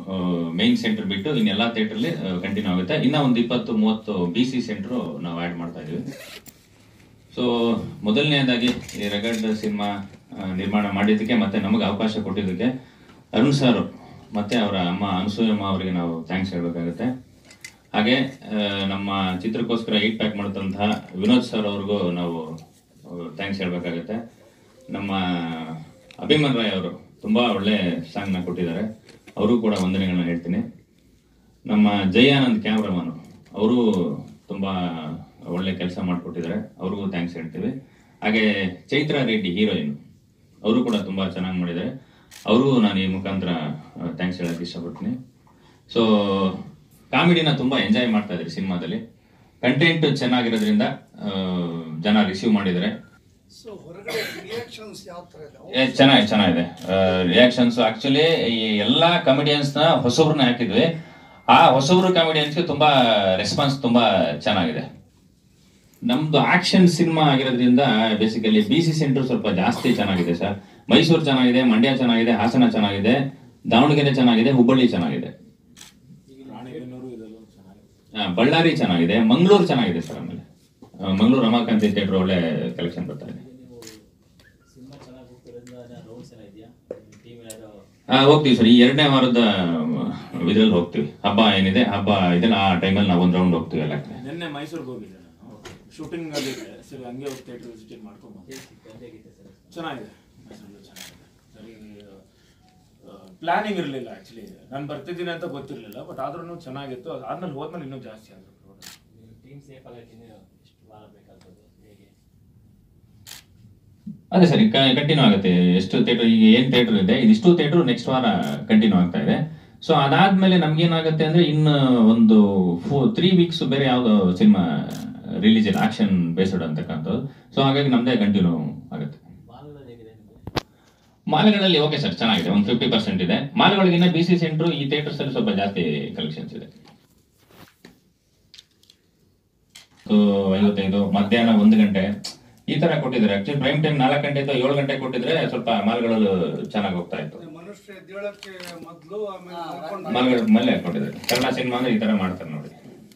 Main centre ಬಿಟ್ಟು ಇನ್ನೆಲ್ಲಾ ಥಿಯೇಟರ್ಲಿ continue ಆಗುತ್ತೆ. ಇನ್ನ ಒಂದು 20-30 BC ಸೆಂಟರ್ ನಾವು ಆಡ್ ಮಾಡ್ತಾ ಇದೀವಿ. ಸೊ ಮೊದಲನೇದಾಗಿ ಈ ರಗಡ್ ಸಿನಿಮಾ ನಿರ್ಮಾಣ ಮಾಡಿದ್ದಕ್ಕೆ ಮತ್ತೆ ನಮಗೆ ಅವಕಾಶ ಕೊಟ್ಟಿದ್ದಕ್ಕೆ ಅರುಣ್ ಸರ್ ಮತ್ತೆ ಅವರ ಅಮ್ಮ ಅನಸೂಯಮ್ಮ ಅವರಿಗೆ ನಾವು ಥ್ಯಾಂಕ್ಸ್ ಹೇಳ್ಬೇಕಾಗುತ್ತೆ. ಹಾಗೆ ನಮ್ಮ ಚಿತ್ರಕ್ಕೋಸ್ಕರ 8 ಪ್ಯಾಕ್ ಮಾಡಿದಂತಹ ವಿನೋದ್ ಸರ್ ಅವ್ರಿಗೂ ನಾವು ಥ್ಯಾಂಕ್ಸ್ ಹೇಳ್ಬೇಕಾಗುತ್ತೆ. ನಮ್ಮ ಅಭಿಮನ್ ರಾಯ್ ಅವರು ತುಂಬಾ ಒಳ್ಳೆ ಸಾಂಗ್ ನ ಕೊಟ್ಟಿದ್ದಾರೆ, ಅವರು ಕೂಡ ವಂದನೆಗಳನ್ನ ಹೇಳ್ತೀನಿ. ನಮ್ಮ ಜಯಾನಂದ್ ಕ್ಯಾಮ್ರಾಮನ್ ಅವರು ತುಂಬಾ ಒಳ್ಳೆ ಕೆಲಸ ಮಾಡಿಕೊಟ್ಟಿದ್ದಾರೆ, ಅವ್ರಿಗೂ ಥ್ಯಾಂಕ್ಸ್ ಹೇಳ್ತೀವಿ. ಹಾಗೆ ಚೈತ್ರಾ ರೆಡ್ಡಿ ಹೀರೋಯಿನ್ ಅವರು ಕೂಡ ತುಂಬಾ ಚೆನ್ನಾಗಿ ಮಾಡಿದ್ದಾರೆ, ಅವರು ನಾನು ಈ ಮುಖಾಂತರ ಥ್ಯಾಂಕ್ಸ್ ಹೇಳಕ್ ಇಷ್ಟಪಡ್ತೀನಿ. ಸೊ ಕಾಮಿಡಿನ ತುಂಬಾ ಎಂಜಾಯ್ ಮಾಡ್ತಾ ಇದ್ರಿ ಸಿನಿಮಾದಲ್ಲಿ, ಕಂಟೆಂಟ್ ಚೆನ್ನಾಗಿರೋದ್ರಿಂದ ಜನ ರಿಸೀವ್ ಮಾಡಿದ್ದಾರೆ. ಚೆನ್ನಾಗಿದೆ ರಿಯಾಕ್ಷನ್ಸ್. ಆಕ್ಚುಲಿ ಈ ಎಲ್ಲಾ ಕಾಮಿಡಿಯನ್ಸ್ ನ ಹೊಸಬ್ರನ್ನ ಹಾಕಿದ್ವಿ, ಆ ಹೊಸಬ್ರು ಕಾಮಿಡಿಯನ್ಸ್ಗೆ ತುಂಬಾ ರೆಸ್ಪಾನ್ಸ್ ತುಂಬಾ ಚೆನ್ನಾಗಿದೆ. ನಮ್ದು ಆಕ್ಷನ್ ಸಿನಿಮಾ ಆಗಿರೋದ್ರಿಂದ ಬೇಸಿಕಲಿ BC ಸೆಂಟರ್ ಸ್ವಲ್ಪ ಜಾಸ್ತಿ ಚೆನ್ನಾಗಿದೆ ಸರ್. ಮೈಸೂರು ಚೆನ್ನಾಗಿದೆ, ಮಂಡ್ಯ ಚೆನ್ನಾಗಿದೆ, ಹಾಸನ ಚೆನ್ನಾಗಿದೆ, ದಾವಣಗೆರೆ ಚೆನ್ನಾಗಿದೆ, ಹುಬ್ಬಳ್ಳಿ ಚೆನ್ನಾಗಿದೆ, ಬಳ್ಳಾರಿ ಚೆನ್ನಾಗಿದೆ, ಮಂಗಳೂರು ಚೆನ್ನಾಗಿದೆ ಸರ್. ಆಮೇಲೆ ಮಂಗಳೂರು ರಮಾಕಾಂತಿ ಥಿಯೇಟರ್ ಒಳ್ಳೆ ಕಲೆಕ್ಷನ್ ಬರ್ತಾ ಇದೆ. ಹೋಗ್ತೀವಿ ಸರ್, ಈ 2ನೇ ವಾರದ ಇದ್ರಲ್ಲಿ ಹೋಗ್ತೀವಿ. ಹಬ್ಬ ಏನಿದೆ, ಹಬ್ಬ ಇದೆ, ಆ ಟೈಮಲ್ಲಿ ನಾವು 1 ರೌಂಡ್ ಹೋಗ್ತೀವಿ. ಎಲ್ಲ ನಿನ್ನೆ ಮೈಸೂರಿಗೆ ಹೋಗಿದ್ದೆ ಶೂಟಿಂಗ್ ಅಲ್ಲಿ, ಸರಿ ಹಂಗೆ ಹೋಗಿ ಥಿಯೇಟರ್ ವಿಸಿಟ್ ಮಾಡ್ಕೊಂಡು ಚೆನ್ನಾಗಿದೆ. ಸರಿ ಪ್ಲಾನಿಂಗ್ ಇರಲಿಲ್ಲ ಆಕ್ಚುಲಿ, ನಾನು ಬರ್ತಿದ್ದೀನಿ ಅಂತ ಗೊತ್ತಿರಲಿಲ್ಲ, ಬಟ್ ಆದ್ರೂ ಚೆನ್ನಾಗಿತ್ತು. ಆದ್ಮೇಲೆ ಹೋದ್ಮೇಲೆ ಇನ್ನೂ ಜಾಸ್ತಿ ಆದ್ರು. ಅದೇ ಸರಿ ಕಂಟಿನ್ಯೂ ಆಗುತ್ತೆ. ಎಷ್ಟು ಥಿಯೇಟರ್ ಈಗ ಏನ್ ಥಿಯೇಟರ್ ಇದೆ, ಇದಿಷ್ಟು ಥಿಯೇಟರ್ ನೆಕ್ಸ್ಟ್ ವಾರ ಕಂಟಿನ್ಯೂ ಆಗ್ತಾ ಇದೆ. ಸೊ ಅದಾದ್ಮೇಲೆ ನಮ್ಗೇನಾಗುತ್ತೆ ಅಂದ್ರೆ ಇನ್ನು ಒಂದು 3 ವೀಕ್ಸ್ ಬೇರೆ ಯಾವ್ದು ಸಿನಿಮಾ ರಿಲೀಸ್ ಇಲ್ಲ, ಆಕ್ಷನ್ ಬೇಸ್ಡ್ ಅಂತಕ್ಕಂಥದ್ದು. ಸೊ ಹಾಗಾಗಿ ನಮ್ದೇ ಕಂಟಿನ್ಯೂ ಆಗುತ್ತೆ. ಮಾಲ್ಗಳಲ್ಲಿ ಓಕೆ ಸರ್ ಚೆನ್ನಾಗಿದೆ, ಒಂದು 50% ಇದೆ. ಮಾಲ್ಗಳಿಗಿನ್ನ BC ಸೆಂಟರ್ ಈ ಥಿಯೇಟರ್ಸ್ ಅಲ್ಲಿ ಸ್ವಲ್ಪ ಜಾಸ್ತಿ ಕಲೆಕ್ಷನ್ಸ್ ಇದೆ. 55 ಮಧ್ಯಾಹ್ನ 1 ಗಂಟೆ ಈ ತರ ಕೊಟ್ಟಿದ್ದಾರೆ. ಆಕ್ಚುಲಿ ಪ್ರೈಮ್ ಟೈಮ್ 4 ಗಂಟೆ ಅಥವಾ 7 ಗಂಟೆ ಕೊಟ್ಟಿದ್ರೆ ಸ್ವಲ್ಪ ಮಾಲ್ಗಳಲ್ಲಿ ಚೆನ್ನಾಗಿ ಹೋಗ್ತಾ ಇತ್ತು. ಮಲ್ಲೆ ಕೊಟ್ಟಿದ್ದಾರೆ. ಕನ್ನಡ ಸಿನಿಮಾ ಅಂದ್ರೆ ಈ ತರ ಮಾಡ್ತಾರೆ ನೋಡಿ.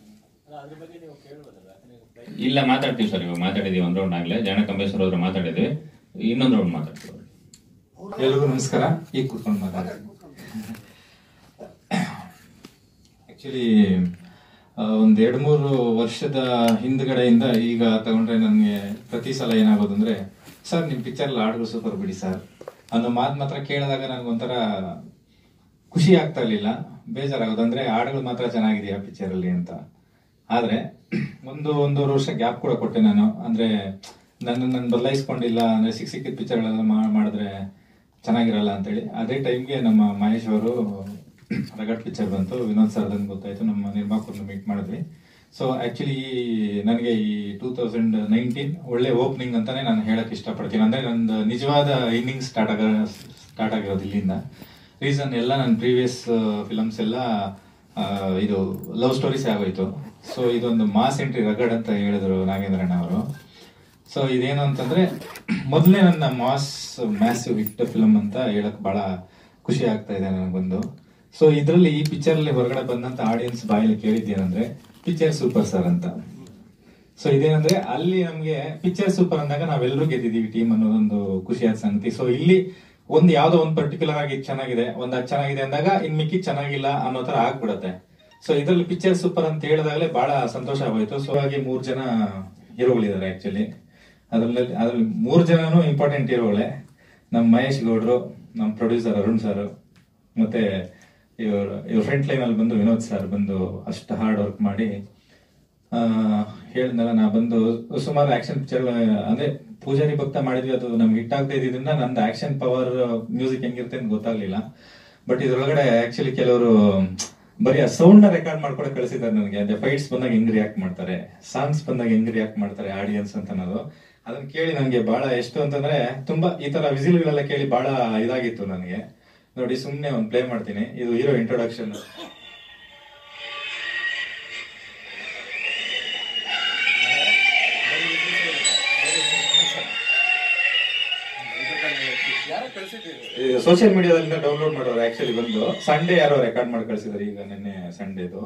ಇಲ್ಲ ಮಾತಾಡ್ತೀವಿ ಸರ್, ಇವಾಗ ಮಾತಾಡಿದೀವಿ 1 ರೌಂಡ್ ಆಗ್ಲೇ. ಜನ ಕಂಬೇಶ್ವರ್ ಅವ್ರ ಮಾತಾಡಿದ್ವಿ, ಇನ್ನೊಂದು ರೌಂಡ್ ಮಾತಾಡ್ತೀವಿ. ಎಲ್ರಿಗೂ ನಮಸ್ಕಾರ. ಈಗ ಕೂತ್ಕೊಂಡು ಮಾತಾಡ್ತೀನಿ. ಆಕ್ಚುಲಿ ಒಂದ್ 2-3 ವರ್ಷದ ಹಿಂದ್ಗಡೆಯಿಂದ ಈಗ ತಗೊಂಡ್ರೆ ನನಗೆ ಪ್ರತಿ ಸಲ ಏನಾಗೋದು ಅಂದ್ರೆ, ಸರ್ ನಿಮ್ ಪಿಕ್ಚರ್ ಹಾಡುಗಳು ಸೂಪರ್ ಬಿಡಿ ಸರ್ ಅನ್ನೋ ಮಾತು ಮಾತ್ರ ಕೇಳಿದಾಗ ನನಗೊಂಥರ ಖುಷಿ ಆಗ್ತಾ ಇರ್ಲಿಲ್ಲ, ಬೇಜಾರಾಗೋದು. ಅಂದ್ರೆ ಹಾಡುಗಳು ಮಾತ್ರ ಚೆನ್ನಾಗಿದೆಯಾ ಪಿಕ್ಚರ್ ಅಲ್ಲಿ ಅಂತ. ಆದ್ರೆ ಒಂದೂವರೆ ವರ್ಷ ಗ್ಯಾಪ್ ಕೂಡ ಕೊಟ್ಟೆ ನಾನು. ಅಂದ್ರೆ ನಾನು ಬದಲಾಯಿಸ್ಕೊಂಡಿಲ್ಲ, ಅಂದ್ರೆ ಸಿಕ್ಕಿದ ಪಿಕ್ಚರ್ಗಳೆಲ್ಲ ಮಾಡಿದ್ರೆ ಚೆನ್ನಾಗಿರಲ್ಲ ಅಂತೇಳಿ. ಅದೇ ಟೈಮ್ಗೆ ನಮ್ಮ ಮಹೇಶ್ ಅವರು ರಗಡ್ ಪಿಕ್ಚರ್ ಬಂತು, ವಿನೋದ್ ಸರ್ ಅಂತ ಗೊತ್ತಾಯ್ತು, ನಮ್ಮ ನಿರ್ಮಾಪಕರನ್ನು ಮೀಟ್ ಮಾಡಿದ್ವಿ. ಸೊ ಆಕ್ಚುಲಿ ನನಗೆ ಈ 2019 ಒಳ್ಳೆ ಓಪನಿಂಗ್ ಅಂತಾನೆ ನಾನು ಹೇಳಕ್ ಇಷ್ಟಪಡ್ತೀನಿ. ಅಂದ್ರೆ ನಂದು ನಿಜವಾದ ಇನ್ನಿಂಗ್ ಸ್ಟಾರ್ಟ್ ಆಗಿರೋದು ಇಲ್ಲಿಂದ. ರೀಸನ್ ಎಲ್ಲ ನನ್ನ ಪ್ರೀವಿಯಸ್ ಫಿಲಮ್ಸ್ ಎಲ್ಲ ಇದು ಲವ್ ಸ್ಟೋರೀಸ್ ಆಗೋಯ್ತು. ಸೊ ಇದೊಂದು ಮಾಸ್ ಎಂಟ್ರಿ ರಗಡ್ ಅಂತ ಹೇಳಿದ್ರು ನಾಗೇಂದ್ರಣ್ಣ ಅವರು. ಸೊ ಇದೇನು ಅಂತಂದ್ರೆ ಮೊದಲನೇ ನನ್ನ ಮ್ಯಾಸಿವ್ ಹಿಟ್ ಫಿಲಮ್ ಅಂತ ಹೇಳಕ್ ಬಹಳ ಖುಷಿ ಆಗ್ತಾ ಇದೆ ನನಗೊಂದು. ಸೊ ಇದ್ರಲ್ಲಿ ಈ ಪಿಕ್ಚರ್ ಅಲ್ಲಿ ಹೊರಗಡೆ ಬಂದಂತ ಆಡಿಯನ್ಸ್ ಬಾಯಲ್ಲಿ ಕೇಳಿದ್ದೇನಂದ್ರೆ ಪಿಕ್ಚರ್ ಸೂಪರ್ ಸರ್ ಅಂತ. ಸೊ ಇದೇನಂದ್ರೆ ಅಲ್ಲಿ ನಮ್ಗೆ ಪಿಕ್ಚರ್ ಸೂಪರ್ ಅಂದಾಗ ನಾವೆಲ್ಲರೂ ಗೆದ್ದಿದೀವಿ ಟೀಮ್ ಅನ್ನೋದೊಂದು ಖುಷಿಯಾದ ಸಂಗತಿ. ಸೊ ಇಲ್ಲಿ ಯಾವ್ದೋ ಒಂದು ಪರ್ಟಿಕ್ಯುಲರ್ ಆಗಿ ಚೆನ್ನಾಗಿದೆ, ಅದು ಚೆನ್ನಾಗಿದೆ ಅಂದಾಗ ಇನ್ ಮಿಕ್ಕಿ ಚೆನ್ನಾಗಿಲ್ಲ ಅನ್ನೋ ತರ ಆಗ್ಬಿಡತ್ತೆ. ಸೊ ಇದ್ರಲ್ಲಿ ಪಿಕ್ಚರ್ ಸೂಪರ್ ಅಂತ ಹೇಳಿದಾಗಲೇ ಬಹಳ ಸಂತೋಷ ಆಗೋಯ್ತು. ಸೊ ಹಾಗೆ 3 ಜನ ಹೀರೋಗಳಿದ್ದಾರೆ ಆಕ್ಚುಲಿ. ಅದ್ರಲ್ಲಿ 3 ಜನನು ಇಂಪಾರ್ಟೆಂಟ್ ಹೀರೋಗಳೇ. ನಮ್ಮ ಮಹೇಶ್ ಗೌಡ್ರು, ನಮ್ಮ ಪ್ರೊಡ್ಯೂಸರ್ ಅರುಣ್ ಸರ್, ಮತ್ತೆ ಇವ್ರ ಫ್ರಂಟ್ ಲೈನ್ ಅಲ್ಲಿ ಬಂದು ವಿನೋದ್ ಸರ್ ಬಂದು ಅಷ್ಟು ಹಾರ್ಡ್ ವರ್ಕ್ ಮಾಡಿ ಹೇಳಿದ್ನಲ್ಲ. ನಾ ಬಂದು ಸುಮಾರು ಆಕ್ಷನ್ ಪಿಕ್ಚರ್ ಅಂದ್ರೆ ಪೂಜಾರಿ ಭಕ್ತ ಮಾಡಿದ್ವಿ, ಅದು ನಮ್ಗೆ ಹಿಟ್ ಆಗ್ತಾ ಇದ್ರಿಂದ ನಂದು ಆಕ್ಷನ್ ಪವರ್ ಮ್ಯೂಸಿಕ್ ಹೆಂಗಿರುತ್ತೆ ಅಂತ ಗೊತ್ತಾಗ್ಲಿಲ್ಲ. ಬಟ್ ಇದ್ರೊಳಗಡೆ ಆಕ್ಚುಲಿ ಕೆಲವರು ಬರೀ ಆ ಸೌಂಡ್ ನ ರೆಕಾರ್ಡ್ ಮಾಡ್ಕೊಳಕ್ ಕಳಿಸಿದ್ದಾರೆ ನನಗೆ. ಅದೇ ಫೈಟ್ಸ್ ಬಂದಾಗ ಹೆಂಗ್ ರಿಯಾಕ್ಟ್ ಮಾಡ್ತಾರೆ, ಸಾಂಗ್ಸ್ ಬಂದಾಗ ಹೆಂಗ್ ರಿಯಾಕ್ಟ್ ಮಾಡ್ತಾರೆ ಆಡಿಯನ್ಸ್ ಅಂತ ಅನ್ನೋದು, ಅದನ್ನ ಕೇಳಿ ನನಗೆ ಬಹಳ ಎಷ್ಟು ಅಂತಂದ್ರೆ ತುಂಬಾ ಈ ತರ ವಿಸಿಲ್ಗಳೆಲ್ಲ ಕೇಳಿ ಬಹಳ ಇದಾಗಿತ್ತು ನನಗೆ. ನೋಡಿ ಸುಮ್ನೆ ಒಂದು ಪ್ಲೇ ಮಾಡ್ತೀನಿ, ಇದು ಹೀರೋ ಇಂಟ್ರೊಡಕ್ಷನ್. ಸೋಷಿಯಲ್ ಮೀಡಿಯಾದಿಂದ ಡೌನ್ಲೋಡ್ ಮಾಡೋರು ಆಕ್ಚುಲಿ ಬಂದು ಸಂಡೇ ಯಾರೋ ರೆಕಾರ್ಡ್ ಮಾಡಿ ಕಳಿಸಿದಾರೆ, ಈಗ ನಿನ್ನೆ ಸಂಡೇದು.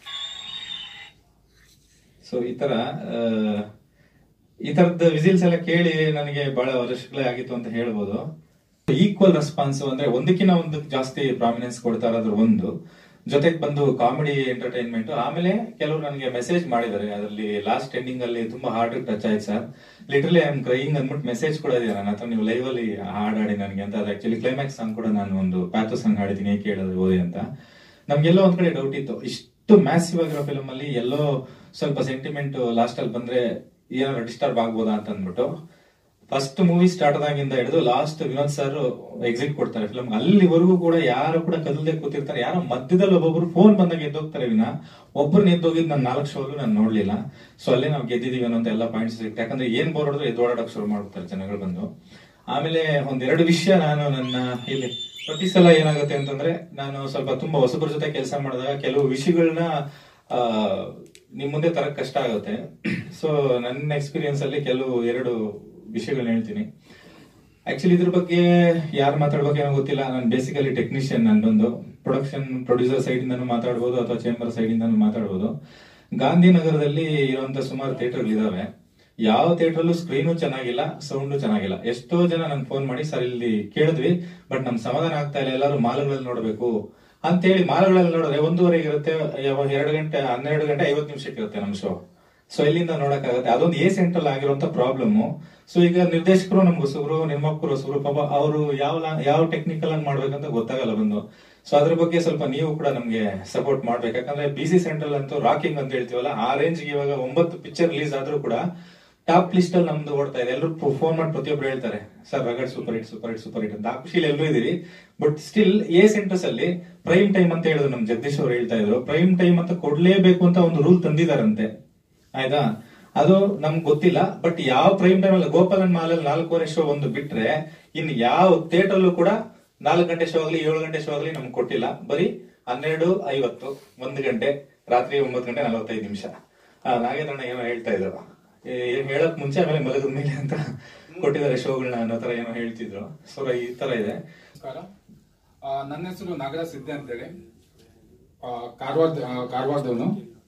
ಸೊ ಈ ತರದ ವಿಸಿಲ್ಸ್ ಎಲ್ಲ ಕೇಳಿ ನನಗೆ ಬಹಳ ವರ್ಷಗಳೇ ಆಗಿತ್ತು ಅಂತ ಹೇಳ್ಬೋದು. ಈಕ್ವಲ್ ರೆಸ್ಪಾನ್ಸ್ ಅಂದ್ರೆ ಒಂದಕ್ಕಿಂತ ಒಂದಕ್ಕೆ ಜಾಸ್ತಿ ಪ್ರಾಮಿನೆನ್ಸ್ ಕೊಡ್ತಾ ಇರೋದ್ರ ಒಂದು, ಜೊತೆಗೆ ಬಂದು ಕಾಮಿಡಿ ಎಂಟರ್ಟೈನ್ಮೆಂಟ್. ಆಮೇಲೆ ಕೆಲವರು ನನಗೆ ಮೆಸೇಜ್ ಮಾಡಿದ್ದಾರೆ, ಅದರಲ್ಲಿ ಲಾಸ್ಟ್ ಎಂಡಿಂಗ್ ಅಲ್ಲಿ ತುಂಬಾ ಹಾರ್ಡ್ ಟಚ್ ಆಯ್ತು sir, literally I am crying ಅಂದ್ಬಿಟ್ಟು ಮೆಸೇಜ್ ಕೂಡ ಇದೆ ನನ್ನ ಹತ್ರ, ನೀವು ಲೈವ್ ಅಲ್ಲಿ ಹಾಡಾಡಿ ನನಗೆ ಅಂತ. ಅದು ಆಕ್ಚುಲಿ ಕ್ಲೈಮ್ಯಾಕ್ಸ್ ಸಾಂಗ್ ಕೂಡ ನಾನು ಒಂದು ಪ್ಯಾಥೋ ಸಾಂಗ್ ಹಾಡಿದ್ದೀನಿ ಕೇಳೋದು ಓದಿ ಅಂತ. ನಮ್ಗೆಲ್ಲೋ ಒಂದ್ ಕಡೆ ಡೌಟ್ ಇತ್ತು, ಇಷ್ಟು ಮ್ಯಾಸಿವ್ ಆಗಿರೋ ಫಿಲಮ್ ಅಲ್ಲಿ ಎಲ್ಲೋ ಸ್ವಲ್ಪ ಸೆಂಟಿಮೆಂಟ್ ಲಾಸ್ಟ್ ಅಲ್ಲಿ ಬಂದ್ರೆ ಏನಾದ್ರು ಡಿಸ್ಟರ್ಬ್ ಆಗ್ಬೋದಾ ಅಂತ ಅಂದ್ಬಿಟ್ಟು ಫಸ್ಟ್ ಮೂವಿ ಸ್ಟಾರ್ಟ್ ಆದಾಗಿಂದ ಹಿಡಿದು ಲಾಸ್ಟ್ ವಿನೋದ್ ಸರ್ ಎಕ್ಸಿಟ್ ಕೊಡ್ತಾರೆ ಫಿಲಮ್, ಅಲ್ಲಿವರೆಗೂ ಕೂಡ ಯಾರು ಕೂಡ ಕದಲ್ದೆ ಕೂತಿರ್ತಾರೆ. ಯಾರೋ ಮಧ್ಯದಲ್ಲಿ ಒಬ್ಬೊಬ್ರು ಫೋನ್ ಬಂದಾಗ ಎದ್ದೋಗ್ತಾರೆ ವಿನ ಒಬ್ಬರು ಎದ್ದೋಗಿದ್ ನಾನು 4 ಶೋಲು ನಾನು ನೋಡ್ಲಿಲ್ಲ. ಸೊ ಅಲ್ಲೇ ನಾವು ಗೆದ್ದಿದೀವಿ ಅನ್ನೋ ಎಲ್ಲ ಪಾಯಿಂಟ್ಸ್ ಸಿಗುತ್ತೆ. ಯಾಕಂದ್ರೆ ಏನ್ ಬೋರ್ ಹೊಡೆದ್ರು ಎದ್ದೋಡಕ್ ಶುರು ಮಾಡ್ತಾರೆ ಜನಗಳು ಬಂದು. ಆಮೇಲೆ ಒಂದೆರಡು ವಿಷಯ ನಾನು ನನ್ನ ಇಲ್ಲಿ ಪ್ರತಿ ಸಲ ಏನಾಗುತ್ತೆ ಅಂತಂದ್ರೆ, ನಾನು ಸ್ವಲ್ಪ ತುಂಬಾ ಹೊಸಬ್ರ ಜೊತೆ ಕೆಲಸ ಮಾಡಿದಾಗ ಕೆಲವು ವಿಷಯಗಳನ್ನ ನಿಮ್ ಮುಂದೆ ತರಕ್ ಕಷ್ಟ ಆಗುತ್ತೆ. ಸೊ ನನ್ನ ಎಕ್ಸ್ಪೀರಿಯನ್ಸ್ ಅಲ್ಲಿ ಕೆಲವು 2 ವಿಷಯಗಳನ್ನ ಹೇಳ್ತೀನಿ. ಆಕ್ಚುಲಿ ಇದ್ರ ಬಗ್ಗೆ ಯಾರು ಮಾತಾಡ್ಬೇಕು ಏನೋ ಗೊತ್ತಿಲ್ಲ, ನಾನು ಬೇಸಿಕಲಿ ಟೆಕ್ನಿಷಿಯನ್. ನಾನೊಂದು ಪ್ರೊಡ್ಯೂಸರ್ ಸೈಡ್ ಇಂದಾನು ಮಾತಾಡ್ಬೋದು ಅಥವಾ ಚೇಂಬರ್ ಸೈಡ್ ಇಂದಾನು ಮಾತಾಡ್ಬೋದು. ಗಾಂಧಿನಗರದಲ್ಲಿ ಇರುವಂತ ಸುಮಾರು ಥಿಯೇಟರ್ಗಳಿದಾವೆ. ಯಾವ ಥಿಯೇಟರ್ಲ್ಲೂ ಸ್ಕ್ರೀನು ಚೆನ್ನಾಗಿಲ್ಲ, ಸೌಂಡು ಚೆನ್ನಾಗಿಲ್ಲ. ಎಷ್ಟೋ ಜನ ನನ್ ಫೋನ್ ಮಾಡಿ ಸರ್ ಇಲ್ಲಿ ಕೇಳಿದ್ವಿ ಬಟ್ ನಮ್ ಸಮಾಧಾನ ಆಗ್ತಾ ಇಲ್ಲ, ಎಲ್ಲರೂ ಮಾಲ್ಗಳಲ್ಲಿ ನೋಡ್ಬೇಕು ಅಂತೇಳಿ ಮಾಲ್ಗಳಲ್ಲಿ ನೋಡಿದ್ರೆ 1:30 ಇರುತ್ತೆ, 2 ಗಂಟೆ 12 ಗಂಟೆ 50 ನಿಮಿಷಕ್ಕೆ ಇರುತ್ತೆ ನಮ್ ಶೋ. ಸೊ ಇಲ್ಲಿಂದ ನೋಡಕ್ಕಾಗತ್ತೆ. ಅದೊಂದು ಸೆಂಟ್ರಲ್ ಆಗಿರುವಂತ ಪ್ರಾಬ್ಲಮ್. ಸೊ ಈಗ ನಿರ್ದೇಶಕರು ನಮ್ಗೆ ಹೊಸಬ್ರು, ನಿರ್ಮಾಪಕರು ಹೊಸಬ್ರು, ಪಾಪ ಅವರು ಯಾವ ಟೆಕ್ನಿಕಲ್ ಆಗಿ ಮಾಡ್ಬೇಕಂತ ಗೊತ್ತಾಗಲ್ಲ ಬಂದು. ಸೊ ಅದ್ರ ಬಗ್ಗೆ ಸ್ವಲ್ಪ ನೀವು ಕೂಡ ನಮ್ಗೆ ಸಪೋರ್ಟ್ ಮಾಡ್ಬೇಕು. ಯಾಕಂದ್ರೆ BC ಸೆಂಟ್ರಲ್ ಅಂತೂ ರಾಕಿಂಗ್ ಅಂತ ಹೇಳ್ತೀವಲ್ಲ, ಆ ರೇಂಜ್ಗೆ ಇವಾಗ 9 ಪಿಕ್ಚರ್ ರಿಲೀಸ್ ಆದ್ರೂ ಕೂಡ ಟಾಪ್ ಲಿಸ್ಟ್ ಅಲ್ಲಿ ನಮ್ದು ಓಡ್ತಾ ಇದೆ. ಎಲ್ಲರೂ ಫೋನ್ ಮಾಡಿ ಪ್ರತಿಯೊಬ್ರು ಹೇಳ್ತಾರೆ sir rugged super hit super hit super hit ಅಂತ. ಆ ಖುಷಿಲಿ ಎಲ್ಲರೂ ಇದೀವಿ. ಬಟ್ ಸ್ಟಿಲ್ ಸೆಂಟರ್ಸ್ ಅಲ್ಲಿ ಪ್ರೈಮ್ ಟೈಮ್ ಅಂತ ಹೇಳಿದ್ರು, ನಮ್ ಜಗದೀಶ್ ಅವ್ರು ಹೇಳ್ತಾ ಇದ್ರು ಪ್ರೈಮ್ ಟೈಮ್ ಅಂತ ಕೊಡ್ಲೇಬೇಕು ಅಂತ ಒಂದು ರೂಲ್ ತಂದಿದಾರಂತೆ. ಆಯ್ತಾ, ಅದು ನಮ್ಗೆ ಗೊತ್ತಿಲ್ಲ. ಬಟ್ ಯಾವ ಪ್ರೈಮ್ ಟೈಮ್ ಅಲ್ಲಿ ಗೋಪಾಲನ್ ಮಾಲಲ್ಲಿ 4:15 ಶೋ ಒಂದು ಬಿಟ್ರೆ ಇನ್ ಯಾವ ಥಿಯೇಟರ್ ಅಲ್ಲೂ ಕೂಡ 4 ಗಂಟೆ ಶೋ ಆಗಲಿ 7 ಗಂಟೆ ಶೋ ಆಗಲಿ ನಮ್ಗೆ ಕೊಟ್ಟಿಲ್ಲ. ಬರೀ 12:50, 1 ಗಂಟೆ, ರಾತ್ರಿ 9:45. ನಾಗೇಂದ್ರಣ್ಣ ಏನೋ ಹೇಳ್ತಾ ಇದ್ರು, ಹೇಳಕ್ ಮುಂಚೆ ಆಮೇಲೆ ಮಲಗದ ಮೇಲೆ ಅಂತ ಕೊಟ್ಟಿದ್ದಾರೆ ಶೋಗಳನ್ನ ಅನ್ನೋ ತರ ಏನೋ ಹೇಳ್ತಿದ್ರು. ಸೊ ಈ ತರ ಇದೆ. ನನ್ನ ಹೆಸರು ನಾಗರಾಜ್ ಸಿದ್ದೆ ಅಂತೇಳಿ, ಕಾರವಾರದವನು.